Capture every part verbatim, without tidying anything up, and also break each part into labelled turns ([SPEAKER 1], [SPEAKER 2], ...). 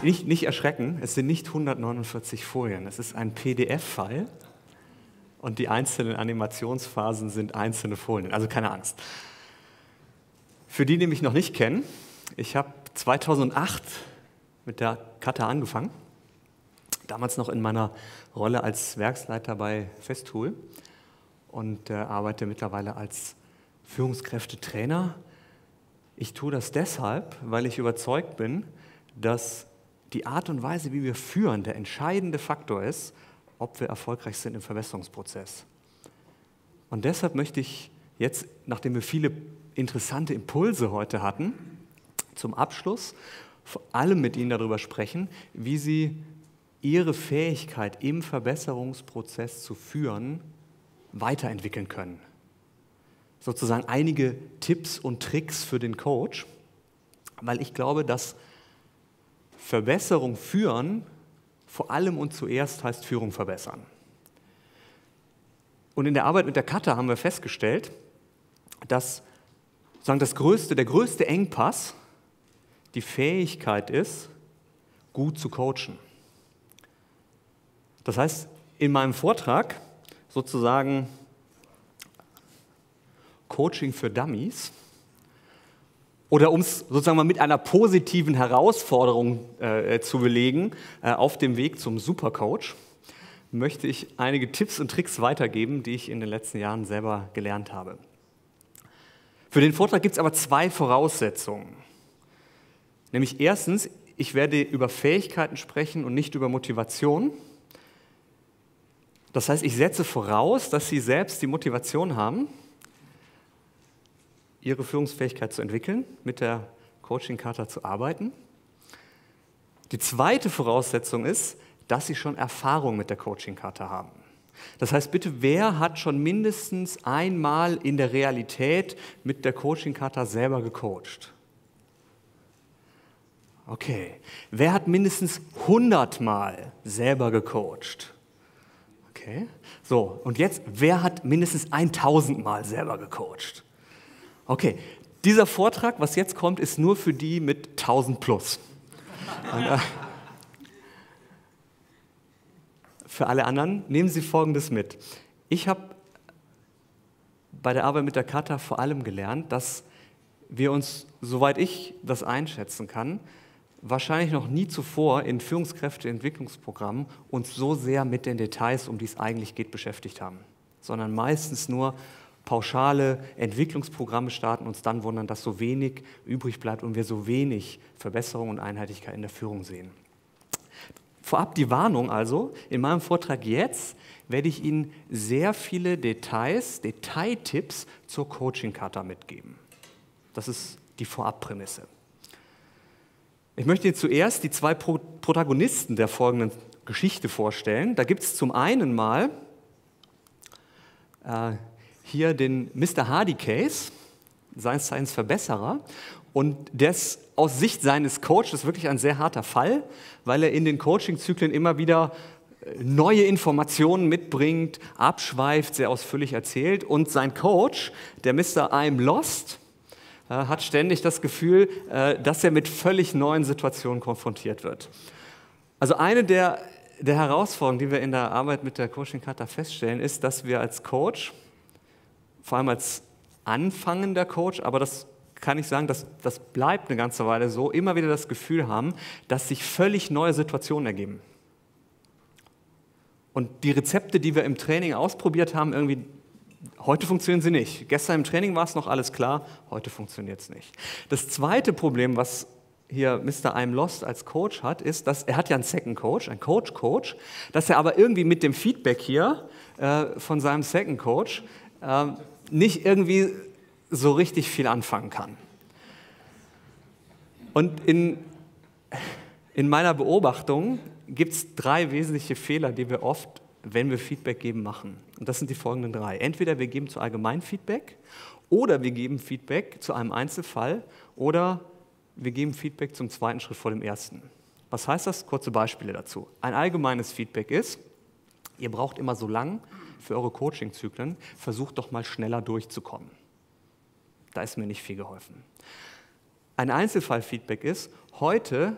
[SPEAKER 1] nicht, nicht erschrecken, es sind nicht hundertneunundvierzig Folien, es ist ein P D F-File und die einzelnen Animationsphasen sind einzelne Folien, also keine Angst. Für die, die mich noch nicht kennen, ich habe zweitausendacht mit der Kata angefangen, damals noch in meiner Rolle als Werksleiter bei Festool und äh, arbeite mittlerweile als Führungskräftetrainer. Ich tue das deshalb, weil ich überzeugt bin, dass die Art und Weise, wie wir führen, der entscheidende Faktor ist, ob wir erfolgreich sind im Verbesserungsprozess. Und deshalb möchte ich jetzt, nachdem wir viele interessante Impulse heute hatten, zum Abschluss vor allem mit Ihnen darüber sprechen, wie Sie Ihre Fähigkeit im Verbesserungsprozess zu führen weiterentwickeln können. Sozusagen einige Tipps und Tricks für den Coach, weil ich glaube, dass Verbesserung führen vor allem und zuerst heißt Führung verbessern. Und in der Arbeit mit der Kata haben wir festgestellt, dass sagen, das größte, der größte Engpass die Fähigkeit ist, gut zu coachen. Das heißt, in meinem Vortrag sozusagen Coaching für Dummies oder um es sozusagen mal mit einer positiven Herausforderung äh, zu belegen, äh, auf dem Weg zum Supercoach, möchte ich einige Tipps und Tricks weitergeben, die ich in den letzten Jahren selber gelernt habe. Für den Vortrag gibt es aber zwei Voraussetzungen. Nämlich erstens, ich werde über Fähigkeiten sprechen und nicht über Motivation. Das heißt, ich setze voraus, dass Sie selbst die Motivation haben, Ihre Führungsfähigkeit zu entwickeln, mit der Coaching-Kata zu arbeiten. Die zweite Voraussetzung ist, dass Sie schon Erfahrung mit der Coaching-Kata haben. Das heißt, bitte, wer hat schon mindestens einmal in der Realität mit der Coaching-Kata selber gecoacht? Okay. Wer hat mindestens hundert Mal selber gecoacht? Okay. So, und jetzt, wer hat mindestens tausend Mal selber gecoacht? Okay. Dieser Vortrag, was jetzt kommt, ist nur für die mit tausend plus. Und, äh, für alle anderen nehmen Sie Folgendes mit. Ich habe bei der Arbeit mit der Kata vor allem gelernt, dass wir uns, soweit ich das einschätzen kann, wahrscheinlich noch nie zuvor in Führungskräfteentwicklungsprogrammen uns so sehr mit den Details, um die es eigentlich geht, beschäftigt haben, sondern meistens nur pauschale Entwicklungsprogramme starten, uns dann wundern, dass so wenig übrig bleibt und wir so wenig Verbesserung und Einheitlichkeit in der Führung sehen. Vorab die Warnung also, in meinem Vortrag jetzt werde ich Ihnen sehr viele Details, Detailtipps zur Coaching-Kata mitgeben. Das ist die Vorabprämisse. Ich möchte Ihnen zuerst die zwei Pro- Protagonisten der folgenden Geschichte vorstellen. Da gibt es zum einen mal äh, hier den Mister Hardy-Case, seines Zeichens Verbesserer. Und das aus Sicht seines Coaches wirklich ein sehr harter Fall, weil er in den Coaching-Zyklen immer wieder neue Informationen mitbringt, abschweift, sehr ausführlich erzählt. Und sein Coach, der Mister I'm Lost, hat ständig das Gefühl, dass er mit völlig neuen Situationen konfrontiert wird. Also eine der, der Herausforderungen, die wir in der Arbeit mit der Coaching-Kata feststellen, ist, dass wir als Coach, vor allem als anfangender Coach, aber das kann ich sagen, das, das bleibt eine ganze Weile so, immer wieder das Gefühl haben, dass sich völlig neue Situationen ergeben. Und die Rezepte, die wir im Training ausprobiert haben, irgendwie, heute funktionieren sie nicht. Gestern im Training war es noch alles klar, heute funktioniert es nicht. Das zweite Problem, was hier Mister I'm Lost als Coach hat, ist, dass er hat ja einen Second Coach, einen Coach-Coach, dass er aber irgendwie mit dem Feedback hier äh, von seinem Second Coach äh, nicht irgendwie so richtig viel anfangen kann. Und in, in meiner Beobachtung gibt es drei wesentliche Fehler, die wir oft, wenn wir Feedback geben, machen. Und das sind die folgenden drei. Entweder wir geben zu allgemein Feedback oder wir geben Feedback zu einem Einzelfall oder wir geben Feedback zum zweiten Schritt vor dem ersten. Was heißt das? Kurze Beispiele dazu. Ein allgemeines Feedback ist, ihr braucht immer so lang für eure Coaching-Zyklen, versucht doch mal schneller durchzukommen. Da ist mir nicht viel geholfen. Ein Einzelfall-Feedback ist, heute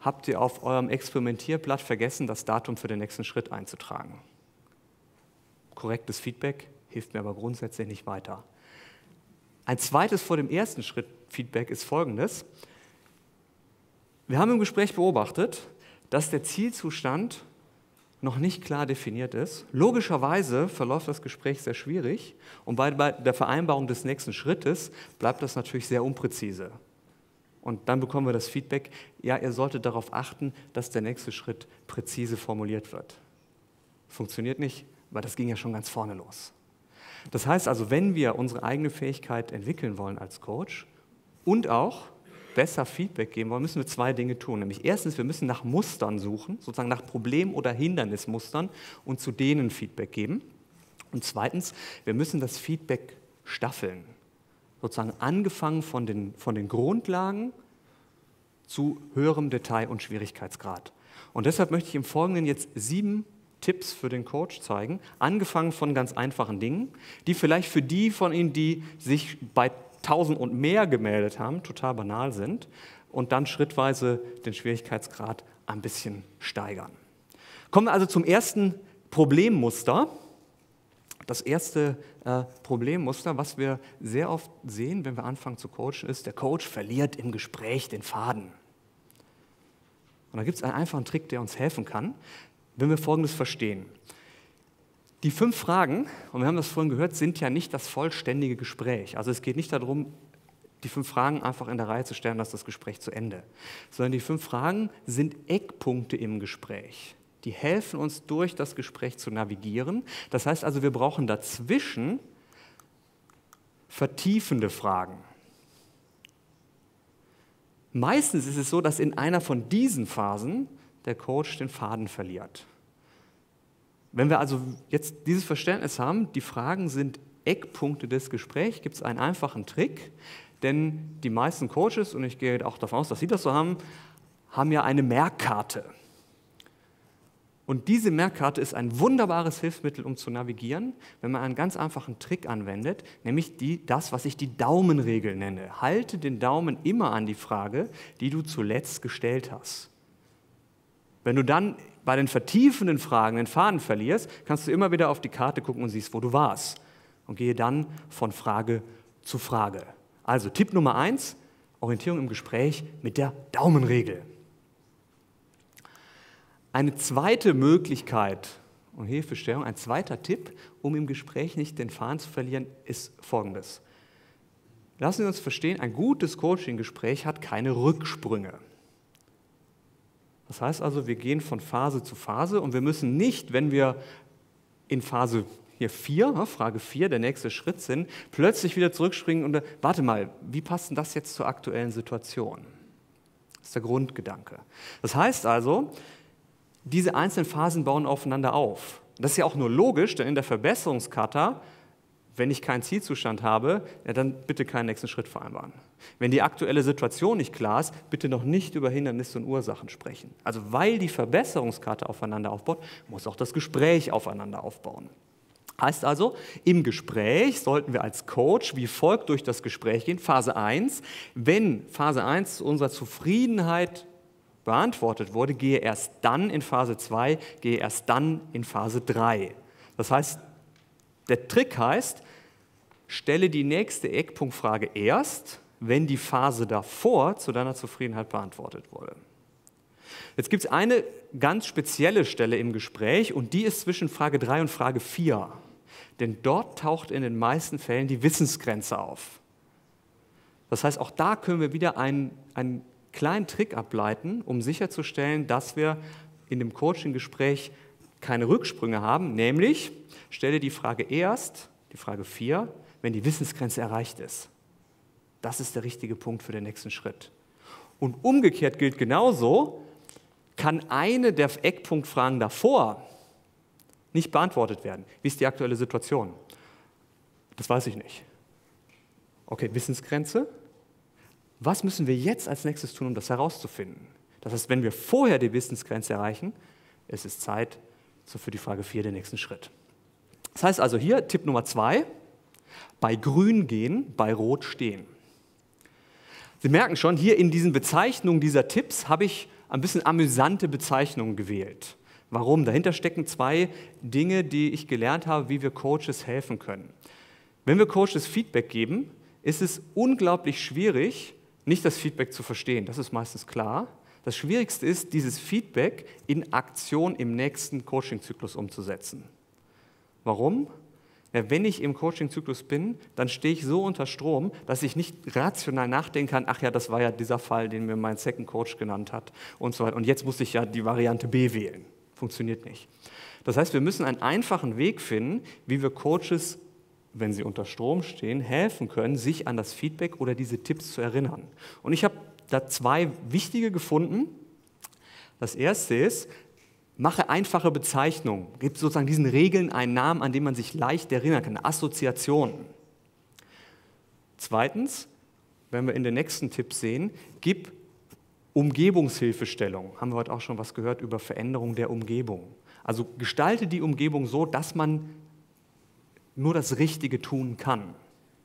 [SPEAKER 1] habt ihr auf eurem Experimentierblatt vergessen, das Datum für den nächsten Schritt einzutragen. Korrektes Feedback hilft mir aber grundsätzlich nicht weiter. Ein zweites vor dem ersten Schritt Feedback ist folgendes. Wir haben im Gespräch beobachtet, dass der Zielzustand noch nicht klar definiert ist. Logischerweise verläuft das Gespräch sehr schwierig und bei der Vereinbarung des nächsten Schrittes bleibt das natürlich sehr unpräzise. Und dann bekommen wir das Feedback, ja, ihr solltet darauf achten, dass der nächste Schritt präzise formuliert wird. Funktioniert nicht, weil das ging ja schon ganz vorne los. Das heißt also, wenn wir unsere eigene Fähigkeit entwickeln wollen als Coach und auch besser Feedback geben wollen, müssen wir zwei Dinge tun. Nämlich erstens, wir müssen nach Mustern suchen, sozusagen nach Problem- oder Hindernismustern und zu denen Feedback geben. Und zweitens, wir müssen das Feedback staffeln. Sozusagen angefangen von den, von den Grundlagen zu höherem Detail und Schwierigkeitsgrad. Und deshalb möchte ich im Folgenden jetzt sieben Tipps für den Coach zeigen, angefangen von ganz einfachen Dingen, die vielleicht für die von Ihnen, die sich bei tausend und mehr gemeldet haben, total banal sind und dann schrittweise den Schwierigkeitsgrad ein bisschen steigern. Kommen wir also zum ersten Problemmuster. Das erste äh, Problemmuster, was wir sehr oft sehen, wenn wir anfangen zu coachen, ist, der Coach verliert im Gespräch den Faden. Und da gibt es einen einfachen Trick, der uns helfen kann, wenn wir Folgendes verstehen. Die fünf Fragen, und wir haben das vorhin gehört, sind ja nicht das vollständige Gespräch. Also es geht nicht darum, die fünf Fragen einfach in der Reihe zu stellen, dass das Gespräch zu Ende. Sondern die fünf Fragen sind Eckpunkte im Gespräch. Die helfen uns, durch das Gespräch zu navigieren. Das heißt also, wir brauchen dazwischen vertiefende Fragen. Meistens ist es so, dass in einer von diesen Phasen der Coach den Faden verliert. Wenn wir also jetzt dieses Verständnis haben, die Fragen sind Eckpunkte des Gesprächs, gibt es einen einfachen Trick, denn die meisten Coaches, und ich gehe auch davon aus, dass Sie das so haben, haben ja eine Merkkarte. Und diese Merkkarte ist ein wunderbares Hilfsmittel, um zu navigieren, wenn man einen ganz einfachen Trick anwendet, nämlich die, das, was ich die Daumenregel nenne. Halte den Daumen immer an die Frage, die du zuletzt gestellt hast. Wenn du dann bei den vertiefenden Fragen den Faden verlierst, kannst du immer wieder auf die Karte gucken und siehst, wo du warst. Und gehe dann von Frage zu Frage. Also Tipp Nummer eins, Orientierung im Gespräch mit der Daumenregel. Eine zweite Möglichkeit und Hilfestellung, ein zweiter Tipp, um im Gespräch nicht den Faden zu verlieren, ist folgendes. Lassen Sie uns verstehen, ein gutes Coaching-Gespräch hat keine Rücksprünge. Das heißt also, wir gehen von Phase zu Phase und wir müssen nicht, wenn wir in Phase hier vier, Frage vier, der nächste Schritt sind, plötzlich wieder zurückspringen und warte mal, wie passt denn das jetzt zur aktuellen Situation? Das ist der Grundgedanke. Das heißt also, diese einzelnen Phasen bauen aufeinander auf. Das ist ja auch nur logisch, denn in der Verbesserungskata, wenn ich keinen Zielzustand habe, ja, dann bitte keinen nächsten Schritt vereinbaren. Wenn die aktuelle Situation nicht klar ist, bitte noch nicht über Hindernisse und Ursachen sprechen. Also weil die Verbesserungskarte aufeinander aufbaut, muss auch das Gespräch aufeinander aufbauen. Heißt also, im Gespräch sollten wir als Coach wie folgt durch das Gespräch gehen. Phase eins, wenn Phase eins zu unserer Zufriedenheit beantwortet wurde, gehe erst dann in Phase zwei, gehe erst dann in Phase drei. Das heißt, der Trick heißt, stelle die nächste Eckpunktfrage erst, wenn die Phase davor zu deiner Zufriedenheit beantwortet wurde. Jetzt gibt es eine ganz spezielle Stelle im Gespräch und die ist zwischen Frage drei und Frage vier. Denn dort taucht in den meisten Fällen die Wissensgrenze auf. Das heißt, auch da können wir wieder einen, einen kleinen Trick ableiten, um sicherzustellen, dass wir in dem Coaching-Gespräch keine Rücksprünge haben, nämlich stelle die Frage erst, die Frage vier, wenn die Wissensgrenze erreicht ist. Das ist der richtige Punkt für den nächsten Schritt. Und umgekehrt gilt genauso, kann eine der Eckpunktfragen davor nicht beantwortet werden. Wie ist die aktuelle Situation? Das weiß ich nicht. Okay, Wissensgrenze. Was müssen wir jetzt als nächstes tun, um das herauszufinden? Das heißt, wenn wir vorher die Wissensgrenze erreichen, es ist Zeit für die Frage vier, den nächsten Schritt. Das heißt also hier, Tipp Nummer zwei, bei Grün gehen, bei Rot stehen. Sie merken schon, hier in diesen Bezeichnungen dieser Tipps habe ich ein bisschen amüsante Bezeichnung gewählt. Warum? Dahinter stecken zwei Dinge, die ich gelernt habe, wie wir Coaches helfen können. Wenn wir Coaches Feedback geben, ist es unglaublich schwierig, nicht das Feedback zu verstehen. Das ist meistens klar. Das Schwierigste ist, dieses Feedback in Aktion im nächsten Coaching-Zyklus umzusetzen. Warum? Ja, wenn ich im Coaching-Zyklus bin, dann stehe ich so unter Strom, dass ich nicht rational nachdenken kann, ach ja, das war ja dieser Fall, den mir mein Second Coach genannt hat und so weiter. Und jetzt muss ich ja die Variante B wählen. Funktioniert nicht. Das heißt, wir müssen einen einfachen Weg finden, wie wir Coaches, wenn sie unter Strom stehen, helfen können, sich an das Feedback oder diese Tipps zu erinnern. Und ich habe da zwei wichtige gefunden. Das erste ist, mache einfache Bezeichnungen. Gib sozusagen diesen Regeln einen Namen, an den man sich leicht erinnern kann, Assoziationen. Zweitens, wenn wir in den nächsten Tipp sehen, gib Umgebungshilfestellung. Haben wir heute auch schon was gehört über Veränderung der Umgebung. Also gestalte die Umgebung so, dass man nur das Richtige tun kann.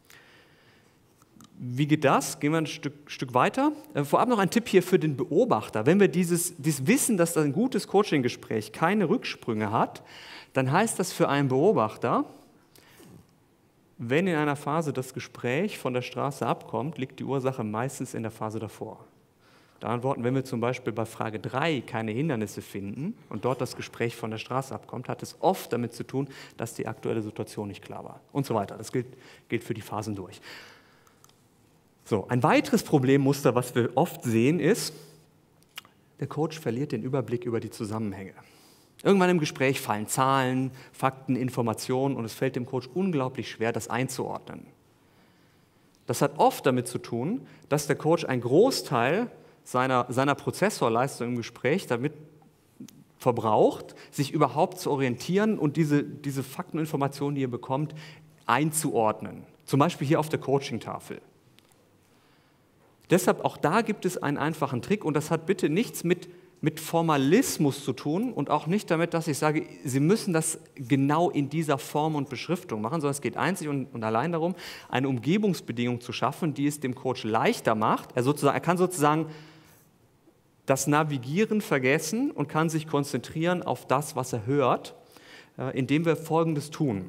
[SPEAKER 1] Wie geht das? Gehen wir ein Stück, Stück weiter. Vorab noch ein Tipp hier für den Beobachter. Wenn wir dieses, dieses Wissen, dass ein gutes Coaching-Gespräch keine Rücksprünge hat, dann heißt das für einen Beobachter, wenn in einer Phase das Gespräch von der Straße abkommt, liegt die Ursache meistens in der Phase davor. Mit anderen Worten, wenn wir zum Beispiel bei Frage drei keine Hindernisse finden und dort das Gespräch von der Straße abkommt, hat es oft damit zu tun, dass die aktuelle Situation nicht klar war und so weiter. Das gilt, gilt für die Phasen durch. So, ein weiteres Problemmuster, was wir oft sehen, ist, der Coach verliert den Überblick über die Zusammenhänge. Irgendwann im Gespräch fallen Zahlen, Fakten, Informationen und es fällt dem Coach unglaublich schwer, das einzuordnen. Das hat oft damit zu tun, dass der Coach einen Großteil seiner, seiner Prozessorleistung im Gespräch damit verbraucht, sich überhaupt zu orientieren und diese, diese Fakten und Informationen, die er bekommt, einzuordnen. Zum Beispiel hier auf der Coaching-Tafel. Deshalb auch da gibt es einen einfachen Trick und das hat bitte nichts mit, mit Formalismus zu tun und auch nicht damit, dass ich sage, Sie müssen das genau in dieser Form und Beschriftung machen, sondern es geht einzig und, und allein darum, eine Umgebungsbedingung zu schaffen, die es dem Coach leichter macht. Er, sozusagen, er kann sozusagen das Navigieren vergessen und kann sich konzentrieren auf das, was er hört, indem wir Folgendes tun.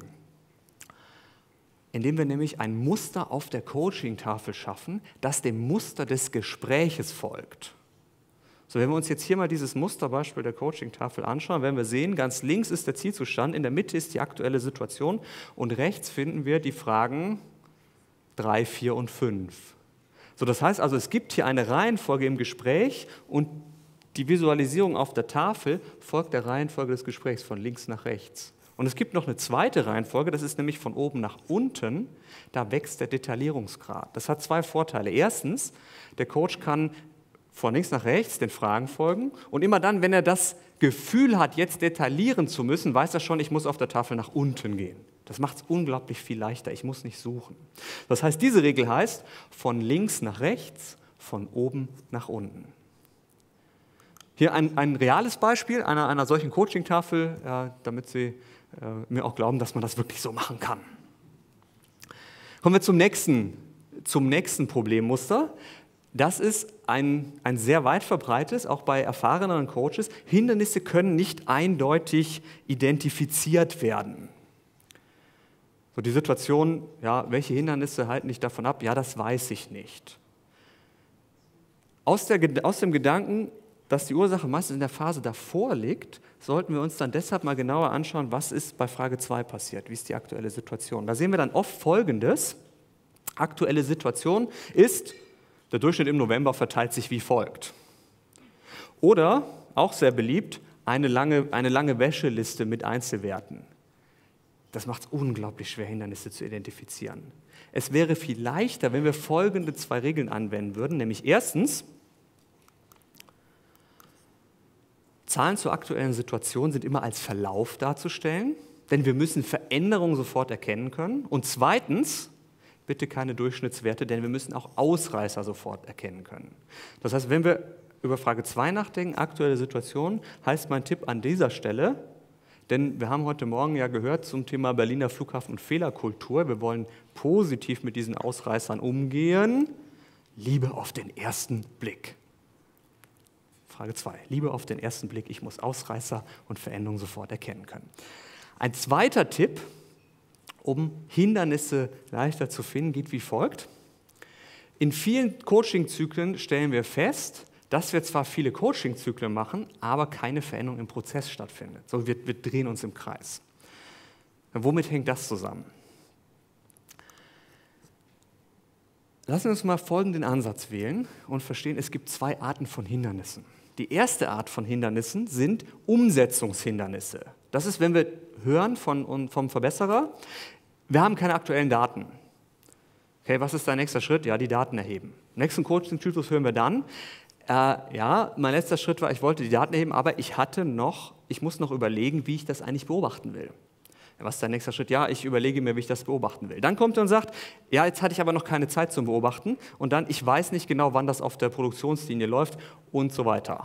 [SPEAKER 1] Indem wir nämlich ein Muster auf der Coaching-Tafel schaffen, das dem Muster des Gespräches folgt. So, wenn wir uns jetzt hier mal dieses Musterbeispiel der Coaching-Tafel anschauen, werden wir sehen, ganz links ist der Zielzustand, in der Mitte ist die aktuelle Situation und rechts finden wir die Fragen drei, vier und fünf. So, das heißt also, es gibt hier eine Reihenfolge im Gespräch und die Visualisierung auf der Tafel folgt der Reihenfolge des Gesprächs von links nach rechts. Und es gibt noch eine zweite Reihenfolge, das ist nämlich von oben nach unten, da wächst der Detaillierungsgrad. Das hat zwei Vorteile. Erstens, der Coach kann von links nach rechts den Fragen folgen und immer dann, wenn er das Gefühl hat, jetzt detaillieren zu müssen, weiß er schon, ich muss auf der Tafel nach unten gehen. Das macht es unglaublich viel leichter, ich muss nicht suchen. Das heißt, diese Regel heißt, von links nach rechts, von oben nach unten. Hier ein, ein reales Beispiel einer, einer solchen Coaching-Tafel, äh, damit Sie mir auch glauben, dass man das wirklich so machen kann. Kommen wir zum nächsten, zum nächsten Problemmuster. Das ist ein, ein sehr weit verbreitetes, auch bei erfahreneren Coaches. Hindernisse können nicht eindeutig identifiziert werden. So die Situation, ja, welche Hindernisse halten dich davon ab? Ja, das weiß ich nicht. Aus, der, aus dem Gedanken, dass die Ursache meistens in der Phase davor liegt, sollten wir uns dann deshalb mal genauer anschauen, was ist bei Frage zwei passiert, wie ist die aktuelle Situation. Da sehen wir dann oft Folgendes. Aktuelle Situation ist, der Durchschnitt im November verteilt sich wie folgt. Oder, auch sehr beliebt, eine lange, eine lange Wäscheliste mit Einzelwerten. Das macht es unglaublich schwer, Hindernisse zu identifizieren. Es wäre viel leichter, wenn wir folgende zwei Regeln anwenden würden, nämlich erstens, Zahlen zur aktuellen Situation sind immer als Verlauf darzustellen, denn wir müssen Veränderungen sofort erkennen können. Und zweitens, bitte keine Durchschnittswerte, denn wir müssen auch Ausreißer sofort erkennen können. Das heißt, wenn wir über Frage zwei nachdenken, aktuelle Situation, heißt mein Tipp an dieser Stelle, denn wir haben heute Morgen ja gehört zum Thema Berliner Flughafen und Fehlerkultur, wir wollen positiv mit diesen Ausreißern umgehen, Liebe auf den ersten Blick. Frage zwei. Liebe auf den ersten Blick, ich muss Ausreißer und Veränderungen sofort erkennen können. Ein zweiter Tipp, um Hindernisse leichter zu finden, geht wie folgt. In vielen Coaching-Zyklen stellen wir fest, dass wir zwar viele Coaching-Zyklen machen, aber keine Veränderung im Prozess stattfindet. So, wir, wir drehen uns im Kreis. Womit hängt das zusammen? Lassen wir uns mal folgenden Ansatz wählen und verstehen, es gibt zwei Arten von Hindernissen. Die erste Art von Hindernissen sind Umsetzungshindernisse. Das ist, wenn wir hören von, vom Verbesserer, wir haben keine aktuellen Daten. Okay, was ist dein nächster Schritt? Ja, die Daten erheben. Im nächsten Coaching-Zyklus hören wir dann, äh, ja, mein letzter Schritt war, ich wollte die Daten erheben, aber ich hatte noch, ich muss noch überlegen, wie ich das eigentlich beobachten will. Was ist dein nächster Schritt? Ja, ich überlege mir, wie ich das beobachten will. Dann kommt er und sagt, ja, jetzt hatte ich aber noch keine Zeit zum Beobachten und dann, ich weiß nicht genau, wann das auf der Produktionslinie läuft und so weiter.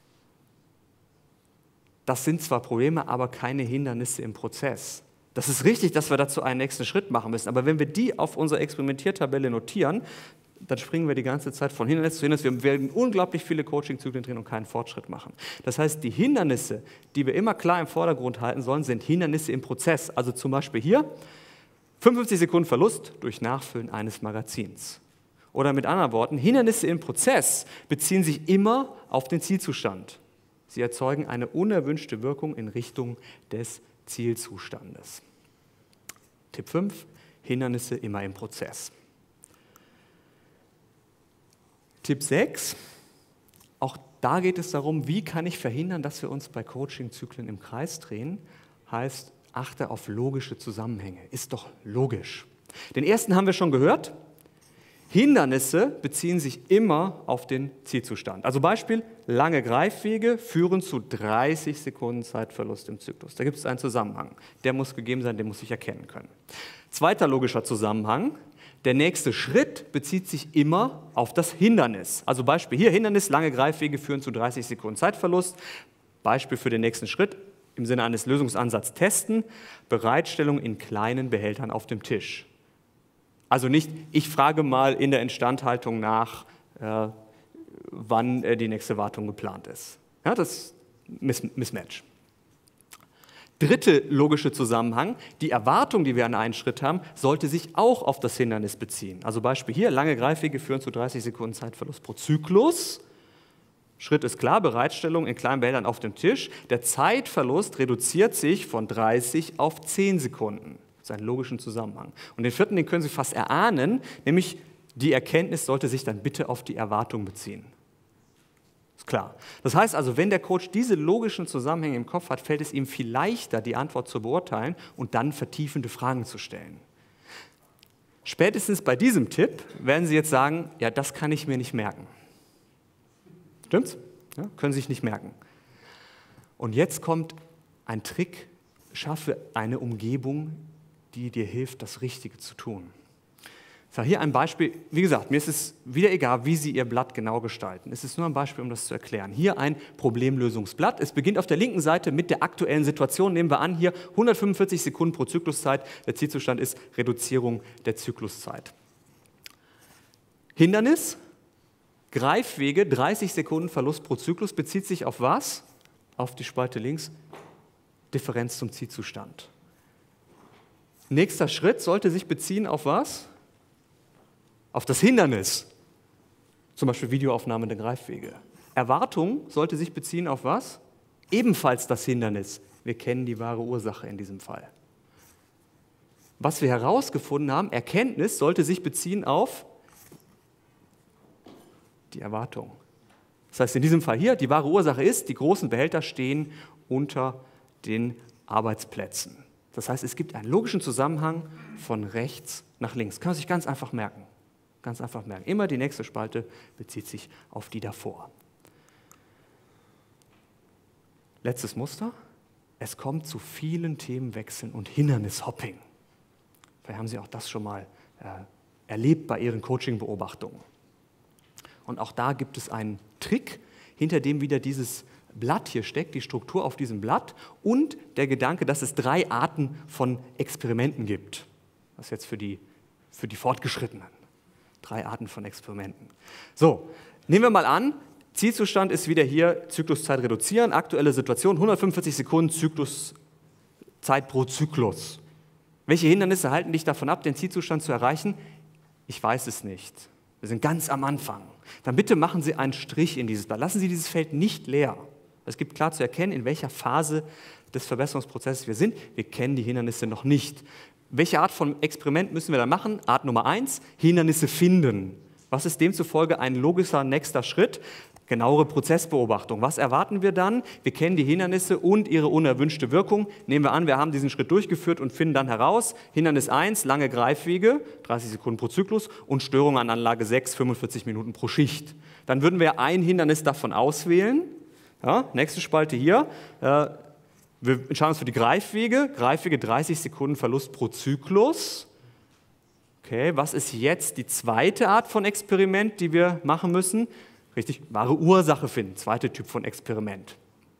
[SPEAKER 1] Das sind zwar Probleme, aber keine Hindernisse im Prozess. Das ist richtig, dass wir dazu einen nächsten Schritt machen müssen, aber wenn wir die auf unserer Experimentiertabelle notieren, dann springen wir die ganze Zeit von Hindernis zu Hindernis. Wir werden unglaublich viele Coaching-Zyklen drehen und keinen Fortschritt machen. Das heißt, die Hindernisse, die wir immer klar im Vordergrund halten sollen, sind Hindernisse im Prozess. Also zum Beispiel hier, fünfundfünfzig Sekunden Verlust durch Nachfüllen eines Magazins. Oder mit anderen Worten, Hindernisse im Prozess beziehen sich immer auf den Zielzustand. Sie erzeugen eine unerwünschte Wirkung in Richtung des Zielzustandes. Tipp fünf, Hindernisse immer im Prozess. Tipp sechs, auch da geht es darum, wie kann ich verhindern, dass wir uns bei Coaching-Zyklen im Kreis drehen, heißt, achte auf logische Zusammenhänge. Ist doch logisch. Den ersten haben wir schon gehört. Hindernisse beziehen sich immer auf den Zielzustand. Also Beispiel, lange Greifwege führen zu dreißig Sekunden Zeitverlust im Zyklus. Da gibt es einen Zusammenhang. Der muss gegeben sein, den muss ich erkennen können. Zweiter logischer Zusammenhang. Der nächste Schritt bezieht sich immer auf das Hindernis. Also Beispiel hier, Hindernis, lange Greifwege führen zu dreißig Sekunden Zeitverlust. Beispiel für den nächsten Schritt, im Sinne eines Lösungsansatzes testen, Bereitstellung in kleinen Behältern auf dem Tisch. Also nicht, ich frage mal in der Instandhaltung nach, äh, wann äh, die nächste Wartung geplant ist. Ja, das ist Miss Mismatch. Dritte logische Zusammenhang, die Erwartung, die wir an einen Schritt haben, sollte sich auch auf das Hindernis beziehen. Also Beispiel hier, lange Greifwege führen zu dreißig Sekunden Zeitverlust pro Zyklus. Schritt ist klar, Bereitstellung in kleinen Bällern auf dem Tisch. Der Zeitverlust reduziert sich von dreißig auf zehn Sekunden. Das ist ein logischen Zusammenhang. Und den vierten, den können Sie fast erahnen, nämlich die Erkenntnis sollte sich dann bitte auf die Erwartung beziehen. Ist klar. Das heißt also, wenn der Coach diese logischen Zusammenhänge im Kopf hat, fällt es ihm viel leichter, die Antwort zu beurteilen und dann vertiefende Fragen zu stellen. Spätestens bei diesem Tipp werden Sie jetzt sagen, ja, das kann ich mir nicht merken. Stimmt's? Ja, können Sie sich nicht merken. Und jetzt kommt ein Trick, schaffe eine Umgebung, die dir hilft, das Richtige zu tun. So, hier ein Beispiel. Wie gesagt, mir ist es wieder egal, wie Sie Ihr Blatt genau gestalten. Es ist nur ein Beispiel, um das zu erklären. Hier ein Problemlösungsblatt. Es beginnt auf der linken Seite mit der aktuellen Situation. Nehmen wir an, hier hundertfünfundvierzig Sekunden pro Zykluszeit. Der Zielzustand ist Reduzierung der Zykluszeit. Hindernis, Greifwege, dreißig Sekunden Verlust pro Zyklus, bezieht sich auf was? Auf die Spalte links, Differenz zum Zielzustand. Nächster Schritt sollte sich beziehen auf was? Auf das Hindernis, zum Beispiel Videoaufnahme der Greifwege. Erwartung sollte sich beziehen auf was? Ebenfalls das Hindernis. Wir kennen die wahre Ursache in diesem Fall. Was wir herausgefunden haben, Erkenntnis sollte sich beziehen auf die Erwartung. Das heißt in diesem Fall hier, die wahre Ursache ist, die großen Behälter stehen unter den Arbeitsplätzen. Das heißt, es gibt einen logischen Zusammenhang von rechts nach links. Kann man sich ganz einfach merken. Ganz einfach merken. Immer die nächste Spalte bezieht sich auf die davor. Letztes Muster. Es kommt zu vielen Themenwechseln und Hindernishopping. Vielleicht haben Sie auch das schon mal äh, erlebt bei Ihren Coaching-Beobachtungen. Und auch da gibt es einen Trick, hinter dem wieder dieses Blatt hier steckt, die Struktur auf diesem Blatt und der Gedanke, dass es drei Arten von Experimenten gibt. Das ist jetzt für die, für die Fortgeschrittenen. Drei Arten von Experimenten. So, nehmen wir mal an, Zielzustand ist wieder hier Zykluszeit reduzieren, aktuelle Situation, hundertfünfundvierzig Sekunden Zykluszeit pro Zyklus. Welche Hindernisse halten dich davon ab, den Zielzustand zu erreichen? Ich weiß es nicht. Wir sind ganz am Anfang. Dann bitte machen Sie einen Strich in dieses Blatt. Lassen Sie dieses Feld nicht leer. Es gibt klar zu erkennen, in welcher Phase des Verbesserungsprozesses wir sind. Wir kennen die Hindernisse noch nicht. Welche Art von Experiment müssen wir da machen? Art Nummer eins, Hindernisse finden. Was ist demzufolge ein logischer nächster Schritt? Genauere Prozessbeobachtung. Was erwarten wir dann? Wir kennen die Hindernisse und ihre unerwünschte Wirkung. Nehmen wir an, wir haben diesen Schritt durchgeführt und finden dann heraus, Hindernis eins, lange Greifwege, dreißig Sekunden pro Zyklus und Störung an Anlage sechs, fünfundvierzig Minuten pro Schicht. Dann würden wir ein Hindernis davon auswählen. Ja, nächste Spalte hier. Äh, wir entscheiden uns für die Greifwege. Greifwege dreißig Sekunden Verlust pro Zyklus. Okay, was ist jetzt die zweite Art von Experiment, die wir machen müssen? Richtig, wahre Ursache finden, zweiter Typ von Experiment.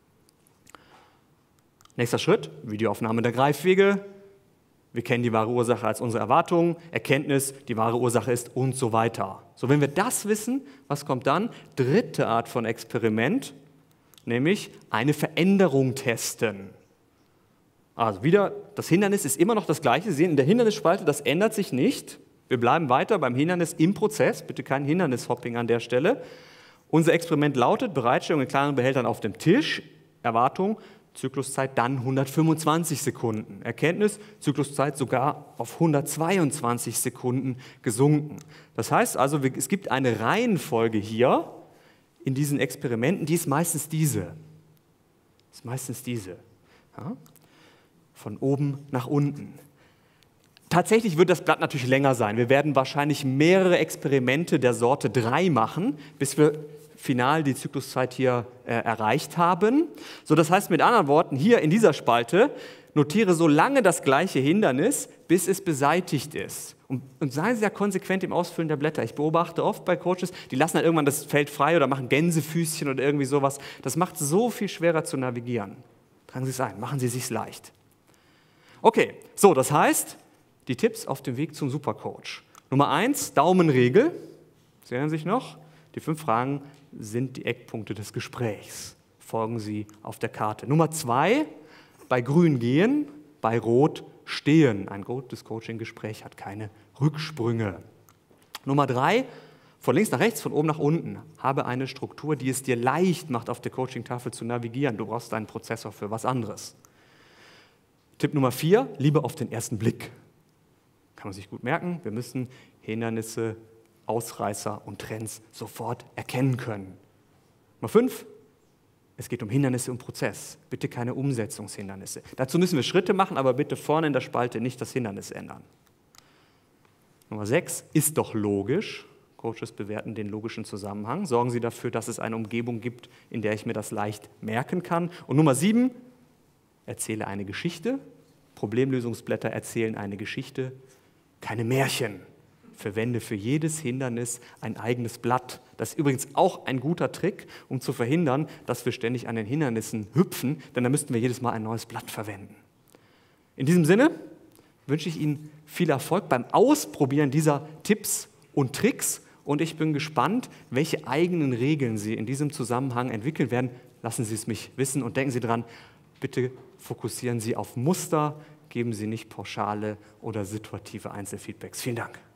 [SPEAKER 1] Nächster Schritt, Videoaufnahme der Greifwege. Wir kennen die wahre Ursache als unsere Erwartung, Erkenntnis, die wahre Ursache ist und so weiter. So, wenn wir das wissen, was kommt dann? Dritte Art von Experiment, nämlich eine Veränderung testen. Also wieder, das Hindernis ist immer noch das gleiche. Sie sehen in der Hindernisspalte, das ändert sich nicht. Wir bleiben weiter beim Hindernis im Prozess, bitte kein Hindernishopping an der Stelle. Unser Experiment lautet, Bereitstellung in kleineren Behältern auf dem Tisch, Erwartung, Zykluszeit dann hundertfünfundzwanzig Sekunden. Erkenntnis, Zykluszeit sogar auf hundertzweiundzwanzig Sekunden gesunken. Das heißt also, es gibt eine Reihenfolge hier in diesen Experimenten, die ist meistens diese. Ist meistens diese. Ja? Von oben nach unten. Tatsächlich wird das Blatt natürlich länger sein. Wir werden wahrscheinlich mehrere Experimente der Sorte drei machen, bis wir final die Zykluszeit hier äh, erreicht haben. So, das heißt mit anderen Worten, hier in dieser Spalte notiere so lange das gleiche Hindernis, bis es beseitigt ist. Und, und seien Sie ja konsequent im Ausfüllen der Blätter. Ich beobachte oft bei Coaches, die lassen dann irgendwann das Feld frei oder machen Gänsefüßchen oder irgendwie sowas. Das macht es so viel schwerer zu navigieren. Tragen Sie es ein, machen Sie es sich leicht. Okay, so, das heißt, die Tipps auf dem Weg zum Supercoach. Nummer eins, Daumenregel. Sie erinnern sich noch? Die fünf Fragen sind die Eckpunkte des Gesprächs. Folgen Sie auf der Karte. Nummer zwei, bei grün gehen, bei rot stehen. Ein gutes Coaching-Gespräch hat keine Rücksprünge. Nummer drei, von links nach rechts, von oben nach unten. Habe eine Struktur, die es dir leicht macht, auf der Coaching-Tafel zu navigieren. Du brauchst einen Prozessor für was anderes. Tipp Nummer vier, Liebe auf den ersten Blick. Kann man sich gut merken, wir müssen Hindernisse, Ausreißer und Trends sofort erkennen können. Nummer fünf, es geht um Hindernisse im Prozess. Bitte keine Umsetzungshindernisse. Dazu müssen wir Schritte machen, aber bitte vorne in der Spalte nicht das Hindernis ändern. Nummer sechs, ist doch logisch. Coaches bewerten den logischen Zusammenhang. Sorgen Sie dafür, dass es eine Umgebung gibt, in der ich mir das leicht merken kann. Und Nummer sieben, erzähle eine Geschichte. Problemlösungsblätter erzählen eine Geschichte. Keine Märchen. Verwende für jedes Hindernis ein eigenes Blatt. Das ist übrigens auch ein guter Trick, um zu verhindern, dass wir ständig an den Hindernissen hüpfen, denn dann müssten wir jedes Mal ein neues Blatt verwenden. In diesem Sinne wünsche ich Ihnen viel Erfolg beim Ausprobieren dieser Tipps und Tricks und ich bin gespannt, welche eigenen Regeln Sie in diesem Zusammenhang entwickeln werden. Lassen Sie es mich wissen und denken Sie dran, bitte fokussieren Sie auf Muster, geben Sie nicht pauschale oder situative Einzelfeedbacks. Vielen Dank.